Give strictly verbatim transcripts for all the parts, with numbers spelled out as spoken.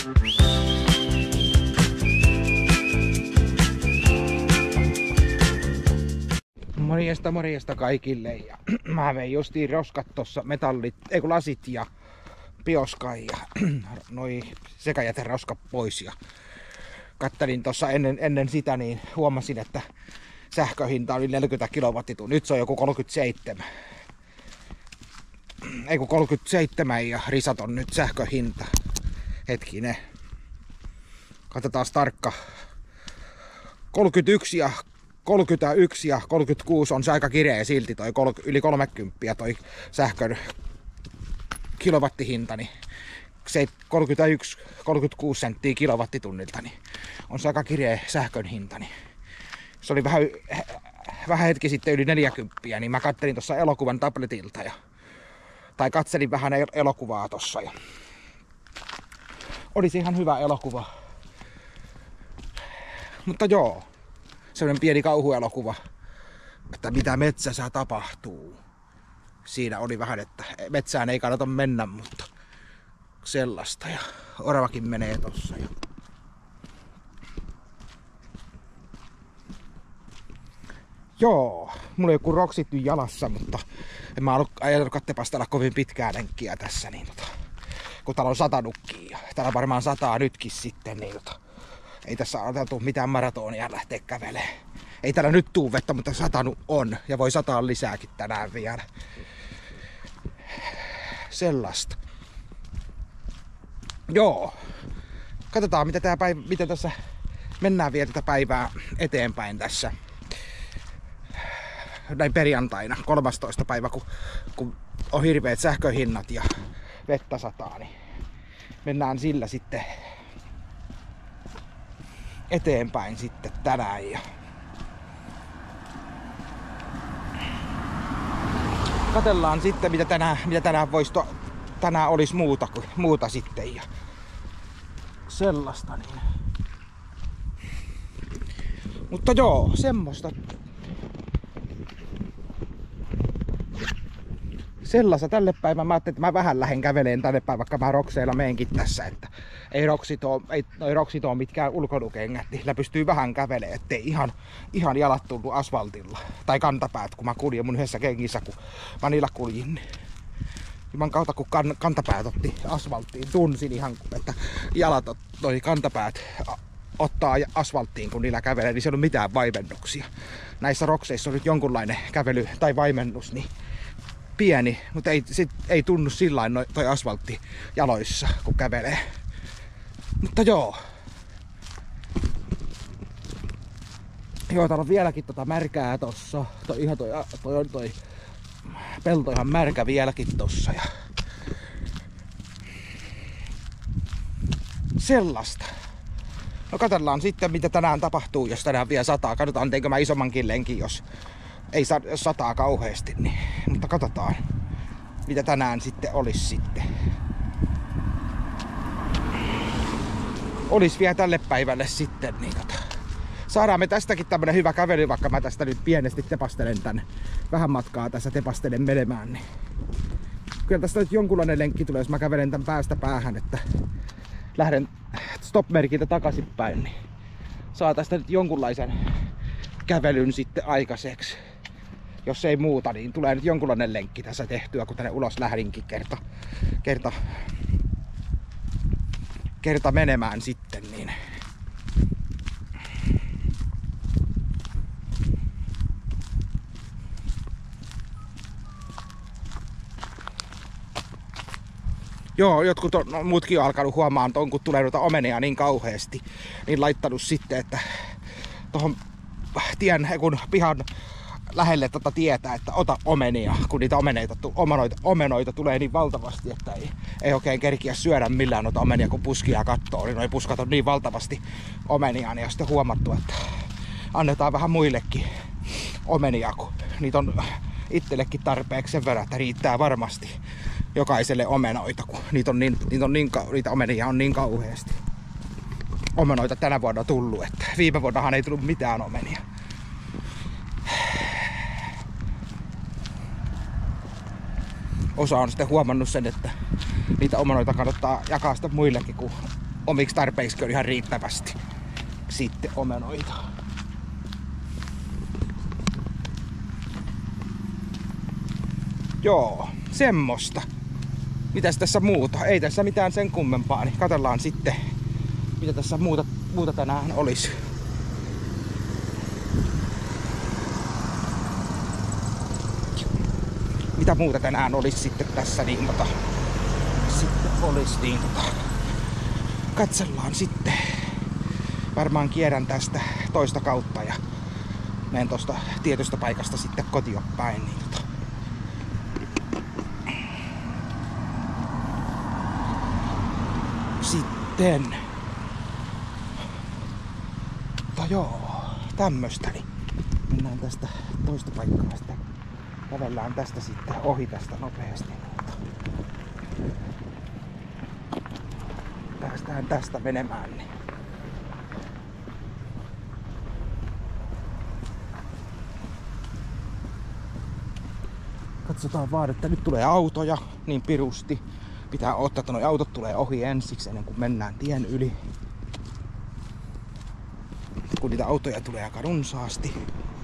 Morjesta morjesta kaikille ja mä vein justiin roskat tossa, metallit, ei kun lasit ja bioskai ja noi sekajäteroskat pois ja kattelin tossa ennen, ennen sitä niin huomasin, että sähköhinta oli neljäkymmentä kilowattituntia, nyt se on joku kolmekymmentäseitsemän. Ei kun kolmekymmentäseitsemän ja risat on nyt sähköhinta. Hetkinen. Katsotaan tarkka. kolmekymmentäyksi ja kolmekymmentäyksi ja kolmekymmentäkuusi on se aika kireä silti toi yli kolmekymmentä toi sähkön kilowattihinta, niin kolmekymmentäyksi kolmekymmentäkuusi senttiä kilowattitunnilta, niin on se aika kireä sähkön hinta. Niin se oli vähän, vähän hetki sitten yli neljäkymmentä, niin mä kattelin tuossa elokuvan tabletilta ja tai katselin vähän elokuvaa tossa ja olisi ihan hyvä elokuva. Mutta joo, sellainen pieni kauhuelokuva, että mitä metsässä tapahtuu. Siinä oli vähän, että metsään ei kannata mennä, mutta sellaista. Ja oravakin menee tossa. Ja joo, mulla ei joku roksit nyt jalassa, mutta en mä ollut ajatellut tepastella kovin pitkää lenkkiä tässä. Niin tota, kun täällä on satanutkin ja täällä varmaan sataa nytkin sitten, niin tota, ei tässä ajateltu mitään maratonia lähteä kävelemään. Ei täällä nyt tuu vettä, mutta satanut on. Ja voi sataa lisääkin tänään vielä. Sellaista. Joo. Katsotaan, mitä tää päivä, miten tässä mennään vielä tätä päivää eteenpäin tässä. Näin perjantaina, kolmastoista päivä, kun, kun on hirveät sähköhinnat ja vettä sataa, niin mennään sillä sitten eteenpäin sitten tänään. Ja katsellaan sitten, mitä tänään, mitä tänään voisi to, tänään olisi muuta, muuta sitten ja sellaista. Niin. Mutta joo, semmoista. Sellaista tälle päivään. Mä ajattelin, että mä vähän lähden käveleen tänne päin, vaikka mä rokseilla meenkin tässä. Että ei roksit oo, ei, noi roksit oo mitkään ulkonukengät, niillä pystyy vähän kävelemään, ettei ihan, ihan jalat tullut asfaltilla. Tai kantapäät, kun mä kuljin mun yhdessä kengissä, kun mä niillä kuljin. Ilman kautta, kun kan, kantapäät otti asfalttiin, tunsin ihan, että jalat, noi kantapäät ottaa asfalttiin, kun niillä kävelee, niin se ei ollut mitään vaimennuksia. Näissä rokseissa on nyt jonkunlainen kävely tai vaimennus, niin pieni, mutta ei, sit, ei tunnu sillain no, toi asfaltti jaloissa, kun kävelee. Mutta joo. Joo, täällä on vieläkin tota märkää tossa. Toi, ihan toi, toi on toi pelto ihan märkä vieläkin tossa. Ja sellaista. No katsellaan sitten, mitä tänään tapahtuu, jos tänään vielä sataa. Katsotaan, teinkö mä isommankin lenkin, jos ei sataa kauheasti, niin, mutta katsotaan, mitä tänään sitten olisi sitten. Olisi vielä tälle päivälle sitten, niin tota, saadaan me tästäkin tämmönen hyvä kävely, vaikka mä tästä nyt pienesti tepastelen tänne. Vähän matkaa tässä tepastelen menemään, niin kyllä tästä nyt jonkunlainen lenkki tulee, jos mä kävelen tän päästä päähän, että lähden stop-merkiltä takaisinpäin, niin saa tästä nyt jonkunlaisen kävelyn sitten aikaiseksi. Jos ei muuta, niin tulee nyt jonkunlainen lenkki tässä tehtyä, kun tänne ulos lähdinkin kerta, kerta, kerta menemään sitten. Niin. Joo, jotkut on, no, muutkin on alkanut huomaan ton, kun tulee noita omenia niin kauheasti, niin laittanut sitten, että tohon tien, kun pihan lähelle tota tietää, että ota omenia, kun niitä omeneita, omenoita, omenoita tulee niin valtavasti, että ei, ei oikein kerkiä syödä millään noita omenia, kun puskia kattoo, niin noi puskat on niin valtavasti omenia, niin on sitten huomattu, että annetaan vähän muillekin omenia, kun niitä on itsellekin tarpeeksi sen verran, että riittää varmasti jokaiselle omenoita, kun niitä, on niin, niitä, on niin, niitä omenia on niin kauheasti. Omenoita tänä vuonna tullut, että viime vuonnahan ei tullut mitään omenia. Osa on sitten huomannut sen, että niitä omenoita kannattaa jakaa sitten muillekin, kun omiksi tarpeiksi on ihan riittävästi sitten omenoita. Joo, semmoista. Mitäs tässä muuta? Ei tässä mitään sen kummempaa, niin katsellaan sitten, mitä tässä muuta, muuta tänään olisi. Mitä muuta tänään olisi sitten tässä, niin tota, sitten olisi, niin tota, katsellaan sitten. Varmaan kierrän tästä toista kautta ja menen tosta tietystä paikasta sitten kotiin päin, niin tota. Sitten. Mutta joo, tämmöstä, niin mennään tästä toista paikkaa sitten. Kävellään tästä sitten ohi tästä nopeasti. Päästään tästä menemään. Niin. Katsotaan vaan, että nyt tulee autoja niin pirusti. Pitää odottaa, että noi autot tulee ohi ensiksi ennen kuin mennään tien yli. Kun niitä autoja tulee aika runsaasti.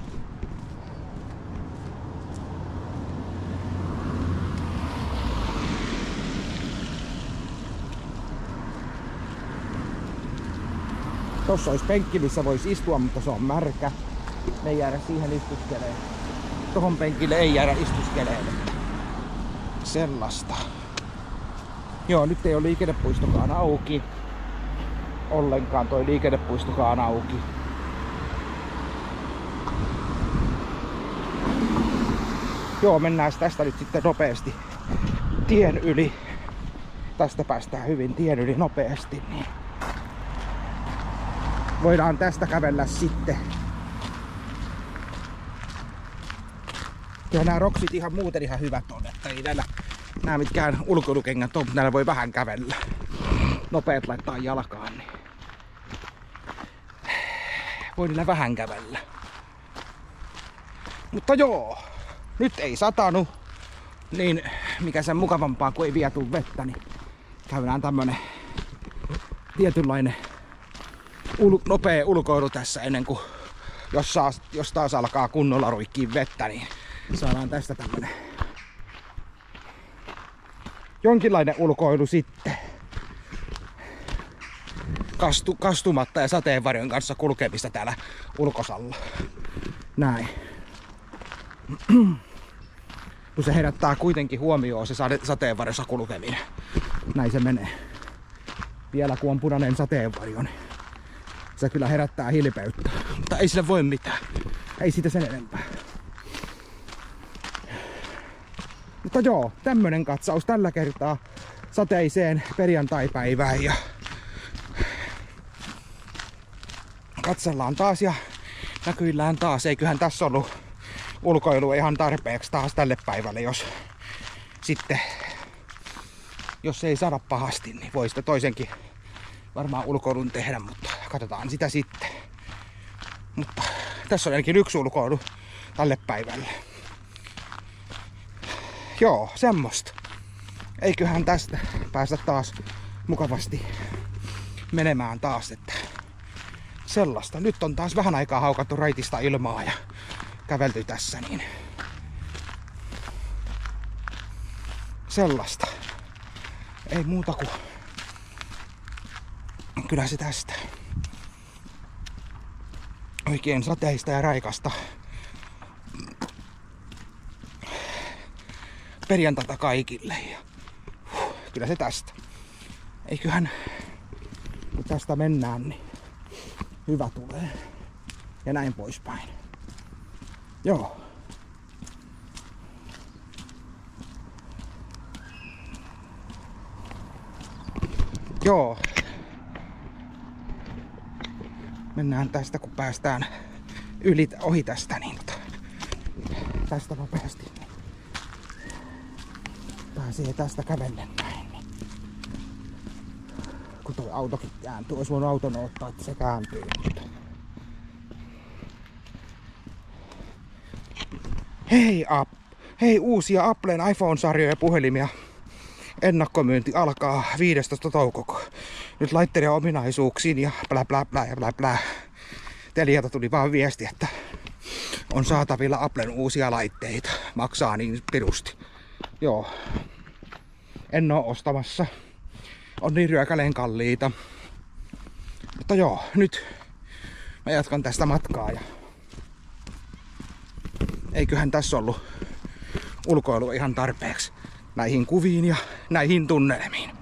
Tossa olisi penkki, missä voisi istua, mutta se on märkä. Me ei jäädä siihen istuskeleen. Tohon penkille ei jäädä istuskeleen. Sellaista. Joo, nyt ei ole liikennepuistokaan auki. Ollenkaan toi liikennepuistokaan auki. Joo, mennään tästä nyt sitten nopeasti tien yli. Tästä päästään hyvin tien yli nopeasti. Niin voidaan tästä kävellä sitten. Ja nämä roksit ihan muuten ihan hyvät on, että ei näillä nää mitkään ulkoilukengät on, mutta näillä voi vähän kävellä. Nopeet laittaa jalkaan, niin voi niillä vähän kävellä. Mutta joo, nyt ei satanut, niin mikä sen mukavampaa, kun ei vielä tuu vettä, niin käydään tämmönen tietynlainen ul- nopea ulkoilu tässä ennen kuin jos, saa, jos taas alkaa kunnolla ruikkiin vettä, niin saadaan tästä tämmönen jonkinlainen ulkoilu sitten. Kastu, kastumatta ja sateenvarjon kanssa kulkemista täällä ulkosalla. Näin. Kun se herättää kuitenkin huomioon se sateenvarjossa kulkeminen. Näin se menee. Vielä kun on punainen sateenvarjo, niin se kyllä herättää hilpeyttä. Mutta ei sille voi mitään. Ei siitä sen enempää. Mutta joo, tämmönen katsaus tällä kertaa sateiseen perjantaipäivään ja katsellaan taas ja näkyillään taas. Eiköhän tässä ollut ulkoilu ihan tarpeeksi taas tälle päivälle, jos sitten jos ei sada pahasti, niin voi sitä toisenkin varmaan ulkoilun tehdä, mutta katsotaan sitä sitten. Mutta tässä on ainakin yksi ulkoilu tälle päivälle. Joo, semmoista. Eiköhän tästä päästä taas mukavasti menemään taas, että sellaista. Nyt on taas vähän aikaa haukattu raitista ilmaa ja kävelty tässä, niin sellaista. Ei muuta kuin kyllä se tästä. Oikein sateista ja raikasta perjantaita kaikille. Ja huh, kyllä se tästä. Eiköhän kun tästä mennään, niin hyvä tulee. Ja näin poispäin. Joo. Joo. Mennään tästä, kun päästään yli, ohi tästä, niin tota, tästä nopeasti. Niin pääsee tästä kävellen näin. Niin. Kun toi autokin kääntyy, olisi voinut auton ottaa, että se kääntyy. Mutta hei, App. Hei, uusia Applen iPhone-sarjoja ja puhelimia. Ennakkomyynti alkaa viidestoista toukokuuta. nyt laitteiden ominaisuuksiin ja blä blä blä ja blä blä. Telialta tuli vaan viesti, että on saatavilla Applen uusia laitteita. Maksaa niin pirusti. Joo. En oo ostamassa. On niin ryökäleen kalliita. Mutta joo, nyt mä jatkan tästä matkaa ja eiköhän tässä ollut ulkoilu ihan tarpeeksi näihin kuviin ja näihin tunnelmiin.